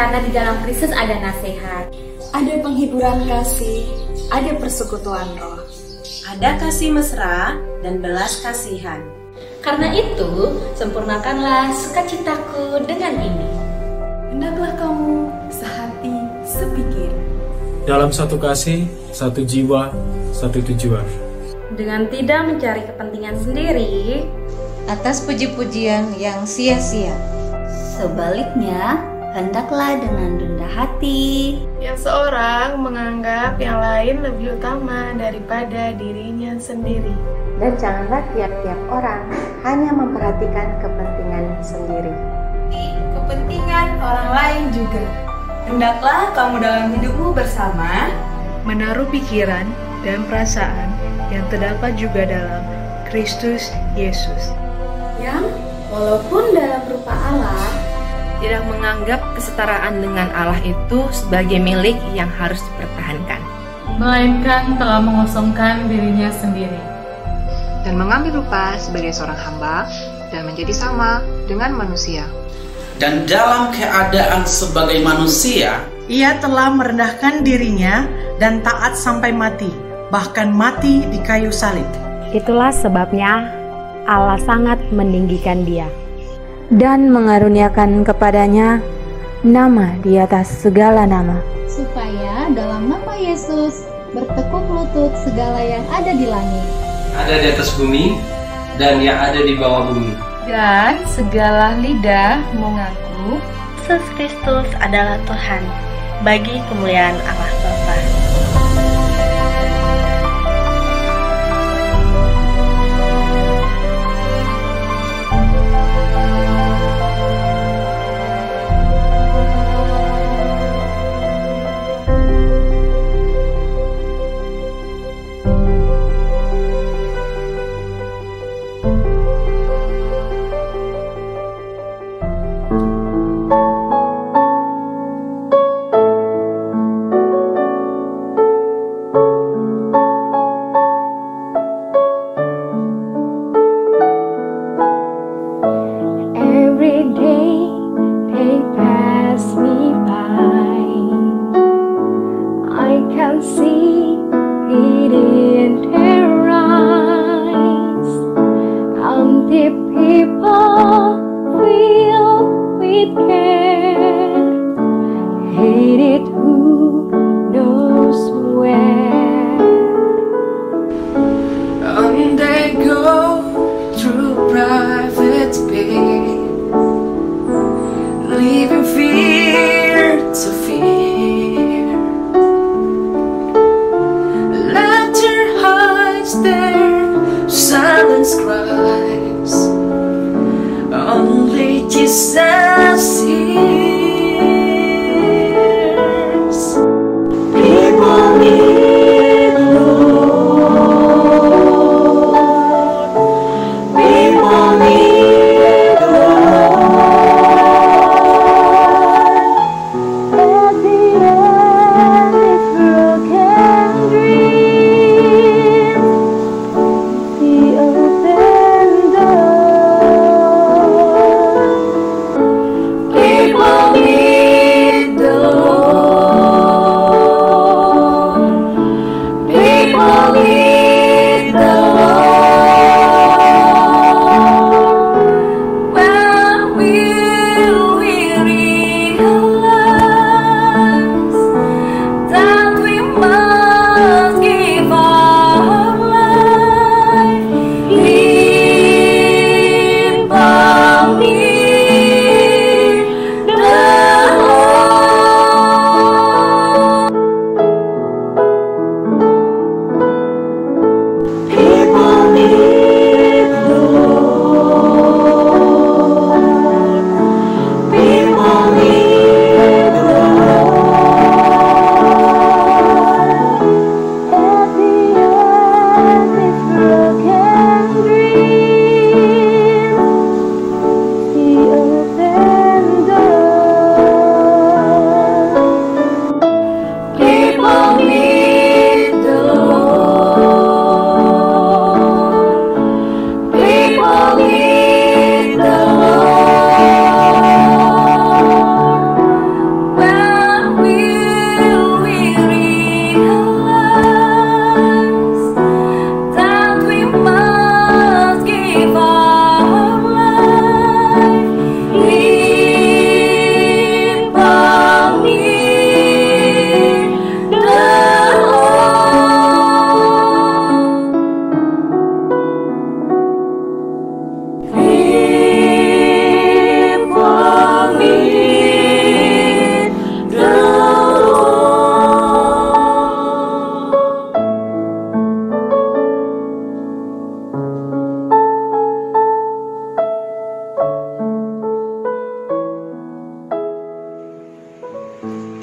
karena di dalam Kristus ada nasihat, ada penghiburan kasih, ada persekutuan roh, ada kasih mesra dan belas kasihan. Karena itu, sempurnakanlah sukacitaku dengan ini. Hendaklah kamu sehati, sepikir, dalam satu kasih, satu jiwa, satu tujuan. Dengan tidak mencari kepentingan sendiri, atas puji-pujian yang sia-sia. Sebaliknya, hendaklah dengan rendah hati. Yang seorang menganggap yang lain lebih utama daripada dirinya sendiri. Dan janganlah tiap-tiap orang hanya memperhatikan kepentingan sendiri. kepentingan orang lain juga. Hendaklah kamu dalam hidupmu bersama menaruh pikiran dan perasaan yang terdapat juga dalam Kristus Yesus, yang walaupun dalam rupa Allah, tidak menganggap kesetaraan dengan Allah itu sebagai milik yang harus dipertahankan, melainkan telah mengosongkan dirinya sendiri dan mengambil rupa sebagai seorang hamba dan menjadi sama dengan manusia. Dan dalam keadaan sebagai manusia, ia telah merendahkan dirinya dan taat sampai mati, bahkan mati di kayu salib. Itulah sebabnya Allah sangat meninggikan dia dan mengaruniakan kepadanya nama di atas segala nama, supaya dalam nama Yesus bertekuk lutut segala yang ada di langit, ada di atas bumi, dan yang ada di bawah bumi, dan segala lidah mengaku Yesus Kristus adalah Tuhan, bagi kemuliaan Allah Bapa.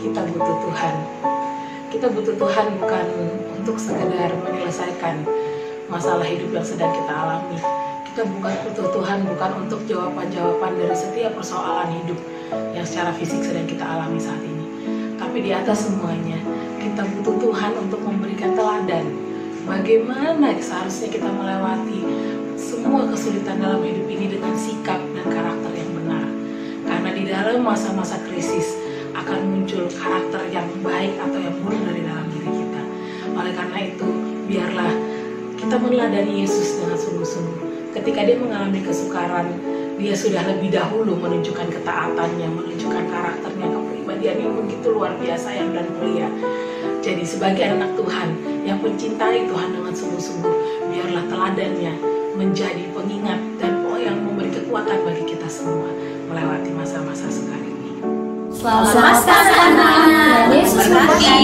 kita butuh Tuhan. Kita butuh Tuhan bukan untuk sekedar menyelesaikan masalah hidup yang sedang kita alami. Kita butuh Tuhan bukan untuk jawaban-jawaban dari setiap persoalan hidup yang secara fisik sedang kita alami saat ini. Tapi di atas semuanya, kita butuh Tuhan untuk memberikan teladan bagaimana seharusnya kita melewati semua kesulitan dalam hidup ini dengan sikap dan karakter yang benar. Karena di dalam masa-masa krisis akan muncul karakter yang baik atau yang buruk dari dalam diri kita. Oleh karena itu, biarlah kita meneladani Yesus dengan sungguh-sungguh. Ketika dia mengalami kesukaran, dia sudah lebih dahulu menunjukkan ketaatannya, menunjukkan karakternya, kepribadiannya yang begitu luar biasa yang dan mulia. Jadi sebagai anak Tuhan yang mencintai Tuhan dengan sungguh-sungguh, biarlah teladannya menjadi pengingat dan yang memberi kekuatan bagi kita semua melewati masa-masa sukar ini. Selamat anak-anak, Yesus berkati.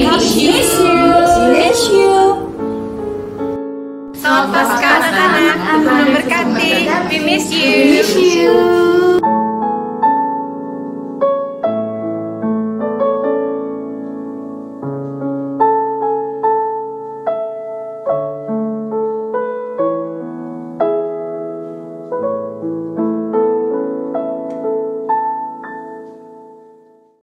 Miss you. Selamat Paskah anak-anak, Tuhan berkati. We miss you.